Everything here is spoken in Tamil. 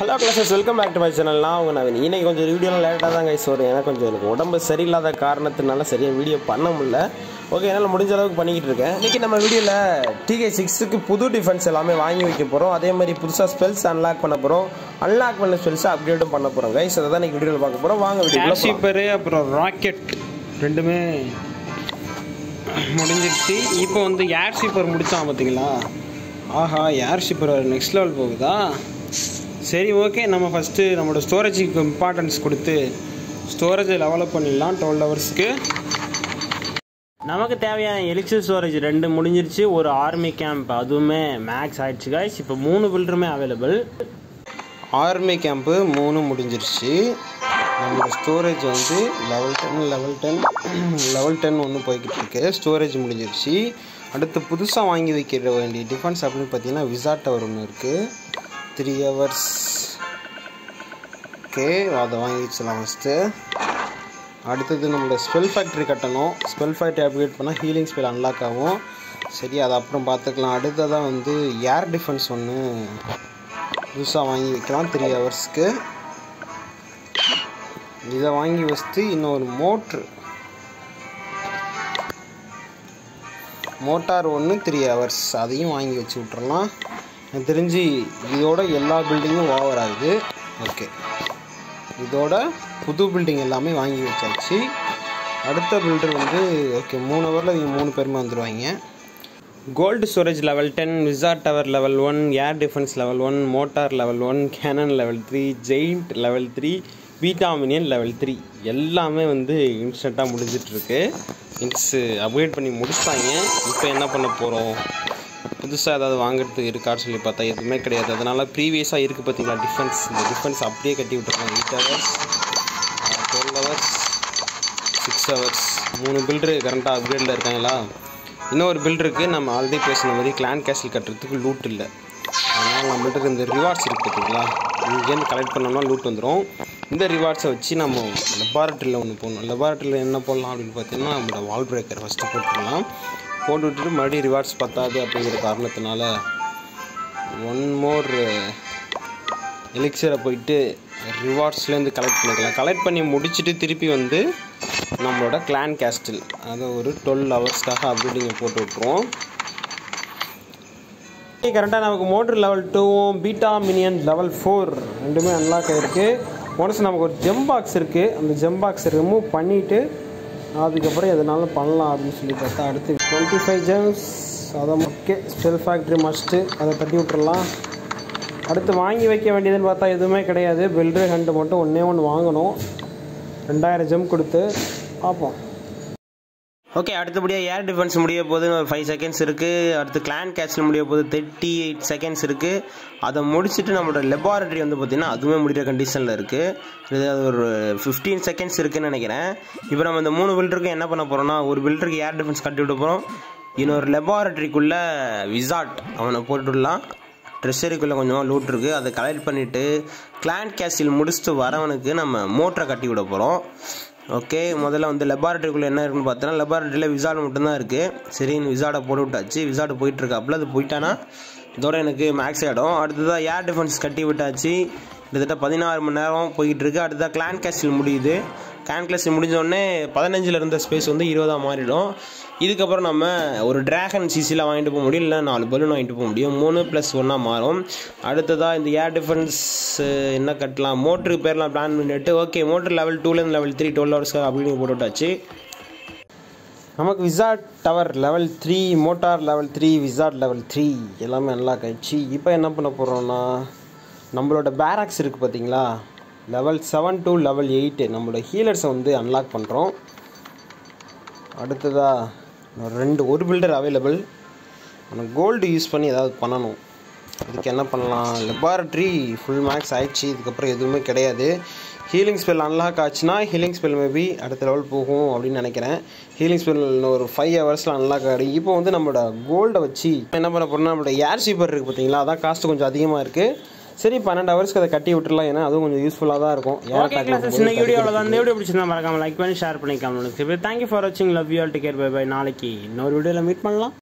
Hello classes, welcome back to my channel. நான் உங்கள் நவீன். இன்னைக்கு கொஞ்சம் வீடியோலாம் லேட்டாக தான் கைஸ் வரும். ஏன்னா கொஞ்சம் எனக்கு உடம்பு சரியில்லாத காரணத்தினால சரியாக வீடியோ பண்ண முடியல. ஓகே, என்னால் முடிஞ்ச அளவுக்கு பண்ணிக்கிட்டு இருக்கேன். இன்றைக்கி நம்ம வீடியோவில் TK6க்கு புது டிஃபென்ஸ் எல்லாமே வாங்கி வைக்க போகிறோம். அதே மாதிரி புதுசாக ஸ்பெல்ஸ் அன்லாக் பண்ண போகிறோம். அன்லாக் பண்ண ஸ்பெல்ஸை அப்டேட்டும் பண்ண போகிறோம் கைஸ். அதை தான் இன்றைக்கி வீடியோவில் பார்க்க போகிறோம். வாங்க வீடியோ. சீப்பரு அப்புறம் ராக்கெட் ரெண்டுமே முடிஞ்சிருச்சு. இப்போ வந்து ஏர் சீப்பர் முடித்தான் பார்த்தீங்களா? ஆஹா, ஏர் சீப்பர் நெக்ஸ்ட் லெவல் போகுதா? சரி, ஓகே. நம்ம ஃபஸ்ட்டு நம்மளோட ஸ்டோரேஜுக்கு இம்பார்ட்டன்ஸ் கொடுத்து ஸ்டோரேஜை டெவலப் பண்ணிடலாம். 12 ஹவர்ஸ்க்கு நமக்கு தேவையான எலிக்சர் ஸ்டோரேஜ் 2 முடிஞ்சிருச்சு. ஒரு ஆர்மி கேம்ப் அதுவுமே மேக்ஸ் ஆகிடுச்சு கைஸ். இப்போ 3 பில்டருமே அவைலபிள். ஆர்மி கேம்ப்பு 3 முடிஞ்சிருச்சு. நம்மளோட ஸ்டோரேஜ் வந்து லெவல் 10 ஒன்று போய்கிட்டு இருக்கு. ஸ்டோரேஜ் முடிஞ்சிருச்சு. அடுத்து புதுசாக வாங்கி வைக்கிற வேண்டிய டிஃபென்ஸ் அப்படின்னு பார்த்தீங்கன்னா விசாட் டவர் ஒன்று இருக்குது. 3 ஹவர்ஸ். ஓகே, அதை வாங்கி வச்சலாம் ஃபஸ்ட்டு. அடுத்தது நம்மளோட ஸ்பெல் ஃபேக்ட்ரி கட்டணும். ஸ்பெல் ஃபேக்ட்ரி அப்கிரேட் பண்ணால் ஹீலிங் ஸ்பெல் அன்லாக் ஆகும். சரி, அதை அப்புறம் பார்த்துக்கலாம். அடுத்ததாக வந்து ஏர் டிஃபென்ஸ் ஒன்று புதுசாக வாங்கி வைக்கலாம் 3 ஹவர்ஸ்க்கு. இதை வாங்கி வச்சுட்டு இன்னொரு மோட்டார் ஒன்று 3 ஹவர்ஸ் அதையும் வாங்கி வச்சு விட்றலாம். எனக்கு தெரிஞ்சு இதோட எல்லா பில்டிங்கும் ஓவர் ஆகுது. ஓகே, இதோட புது பில்டிங் எல்லாமே வாங்கி வச்சாச்சு. அடுத்த பில்டர் வந்து ஓகே 3 ஹவரில் இவங்க 3 பேருமே வந்துடுவாங்க. Gold storage level 10, wizard tower level 1, air defence level 1, mortar level 1, cannon level 3, giant level 3, beta minion level 3 எல்லாமே வந்து இன்ஸ்டண்ட்டாக முடிஞ்சிட்ருக்கு. அப்கிரேட் பண்ணி முடிச்சிட்டாங்க. இப்போ என்ன பண்ண போகிறோம்? புதுசாக ஏதாவது வாங்குறதுக்கு இருக்கான்னு சொல்லி பார்த்தா எதுவுமே கிடையாது. அதனால் ப்ரீவியஸாக இருக்குது பார்த்தீங்களா டிஃபென்ஸ், இந்த டிஃபென்ஸ் அப்படியே கட்டி விட்டுருக்காங்க. 8 ஹவர்ஸ், 12 ஹவர்ஸ், 6 ஹவர்ஸ் 3 பில்டரு கரண்ட்டாக அப்கிரேடில் இருக்காங்களா? இன்னொரு பில்டருக்கு நம்ம ஆல்ரெடி பேசின மாதிரி கிளான் கேஸ்டில் கட்டுறதுக்கு லூட் இல்லை. அதனால் நம்ம பில்டருக்கு இந்த ரிவார்ட்ஸ் இருக்குது பார்த்தீங்களா, இங்கேருந்து கலெக்ட் பண்ணோம்னா லூட் வந்துடும். இந்த ரிவார்ட்ஸை வச்சு நம்ம லெபார்ட்ரியில் ஒன்று போடணும். லெபார்ட்ரியில் என்ன போடலாம் அப்படின்னு பார்த்தீங்கன்னா நம்மளோட வால் பிரேக்கர் ஃபஸ்ட்டு போட்டுக்கலாம். போட்டு விட்டுட்டு மறுபடியும் ரிவார்ட்ஸ் பத்தாது அப்படிங்கிற காரணத்தினால 1 மோர் எலிக்சரை போயிட்டு ரிவார்ட்ஸ்லேருந்து கலெக்ட் பண்ணிக்கலாம். கலெக்ட் பண்ணி முடிச்சுட்டு திருப்பி வந்து நம்மளோட கிளான் கேஸ்டில் அதை ஒரு 12 ஹவர்ஸ்க்காக அப்டேட்டிங்கை போட்டு விட்ருவோம். கரெக்டாக நமக்கு மோட்டர் லெவல் 2வும் பீட்டா மினியன் லெவல் 4 ரெண்டுமே அன்லாக் ஆகிருக்கு. ஒன்ஸ் நமக்கு ஒரு ஜெம் பாக்ஸ் இருக்குது. அந்த ஜெம் பாக்ஸை ரிமூவ் பண்ணிவிட்டு அதுக்கப்புறம் எதனாலும் பண்ணலாம் அப்படின்னு சொல்லி பார்த்தா அடுத்து 25 ஜெம்ஸ் அதை ஓகே ஸ்பெல் ஃபேக்ட்ரி மஸ்ட்டு அதை தட்டி விட்டுறலாம். அடுத்து வாங்கி வைக்க வேண்டியதுன்னு பார்த்தா எதுவுமே கிடையாது. பில்டர் ஹண்ட் மட்டும் ஒன்று வாங்கணும். 2000 ஜெம் கொடுத்து பார்ப்போம். ஓகே, அடுத்தபடியாக ஏர் டிஃபென்ஸ் முடிய போது 5 செகண்ட்ஸ் இருக்குது. அடுத்து கிளான் கேஸ்டில் முடிய போது 38 செகண்ட்ஸ் இருக்குது. அதை முடிச்சுட்டு நம்மளோட லெபார்ட்ரி வந்து பார்த்திங்கன்னா அதுவுமே முடிகிற கண்டிஷனில் இருக்குது. இது ஒரு 15 செகண்ட்ஸ் இருக்குதுன்னு நினைக்கிறேன். இப்போ நம்ம இந்த 3 பில்டருக்கு என்ன பண்ண போகிறோம்னா, ஒரு பில்டருக்கு ஏர் டிஃபென்ஸ் கட்டி விட்டு போகிறோம். இன்னொரு லெபார்ட்ரிக்குள்ளே விசாட் அவனை போட்டுடலாம். ட்ரெஷரிக்குள்ளே கொஞ்சமாக லூட் இருக்குது, அதை கலெக்ட் பண்ணிவிட்டு கிளான் கேஸ்டில் முடிச்சுட்டு வரவனுக்கு நம்ம மோட்டரை கட்டி விட போகிறோம். ஓகே, முதல்ல வந்து லெபார்ட்ரிக்குள்ளே என்ன இருக்குன்னு பார்த்தோன்னா லெபார்ட்ரியில் விசாட் மட்டும்தான் இருக்குது. சரி, விசாடை போட்டு விட்டாச்சு. விசாடு போயிட்டுருக்காப்புல, அது போயிட்டானா இதோட எனக்கு மேக்ஸ் ஆகிடும். அடுத்ததாக ஏர் டிஃபென்ஸ் கட்டி விட்டாச்சு. கிட்டத்தட்ட 16 மணி நேரம் போய்கிட்டு இருக்குது. அடுத்ததாக கிளான் கேஸ்டில் முடியுது. கிளான் கேஸ்டில் முடிஞ்சோடனே 15 இருந்த ஸ்பேஸ் வந்து 20 மாறிடும். இதுக்கப்புறம் நம்ம ஒரு டிராகன் சிசியில் வாங்கிட்டு போக முடியும், இல்லை 4 பலூன் வாங்கிட்டு போக முடியும். 3+1 மாறும். அடுத்ததாக இந்த ஏர் டிஃபென்ஸ் என்ன கட்டலாம், மோட்டருக்கு பேர்லாம் பிளான் பண்ணிட்டு ஓகே மோட்டர் லெவல் 2லேருந்து லெவல் 3 12 ஹவர்ஸ் அப்படின்னு போட்டு விட்டாச்சு. நமக்கு wizard tower level 3, mortar level 3, wizard level 3 எல்லாமே அன்லாக் ஆகிடுச்சு. இப்போ என்ன பண்ண போகிறோன்னா நம்மளோட பேராக்ஸ் இருக்குது பார்த்தீங்களா, லெவல் 7 to லெவல் 8 நம்மளோட ஹீலர்ஸை வந்து அன்லாக் பண்ணுறோம். அடுத்ததாக ஒரு பில்டர் அவைலபிள். நம்ம கோல்டு யூஸ் பண்ணி ஏதாவது பண்ணணும். இதுக்கு என்ன பண்ணலாம், லெபார்ட்ரி ஃபுல் மேக்ஸ் ஆகிடுச்சு. இதுக்கப்புறம் எதுவுமே கிடையாது. ஹீலிங் ஸ்பெல் அன்லாக் ஆச்சுன்னா ஹீலிங் ஸ்பெல் மேபி அடுத்த லெவல் போகும் அப்படின்னு நினைக்கிறேன். ஹீலிங் ஸ்பெல் ஒரு 5 ஹவர்ஸில் அன்லாக் ஆகிடும். இப்போ வந்து நம்மளோட கோல்டை வச்சு என்ன பண்ண போகிறோம்னா நம்மளோட ஏர் சீப்பர் இருக்குது பார்த்தீங்களா, அதான் காஸ்ட்டு கொஞ்சம் அதிகமாக இருக்குது. சரி, 12 ஹவர்ஸ்க்கு அதை கட்டி விட்டுலாம். ஏன்னா அதுவும் கொஞ்சம் யூஸ்ஃபுல்லாக தான் இருக்கும். இந்த வீடியோவில் தான். இந்த வீடியோ பிடிச்சிருந்தா மறக்காம லைக் பண்ணி ஷேர் பண்ணிக்கலாம். தேங்க்யூ ஃபார் வாட்சிங். Love you all. Take care. Bye bye. நாளைக்கு இன்னொரு வீடியோவில் மீட் பண்ணலாம்.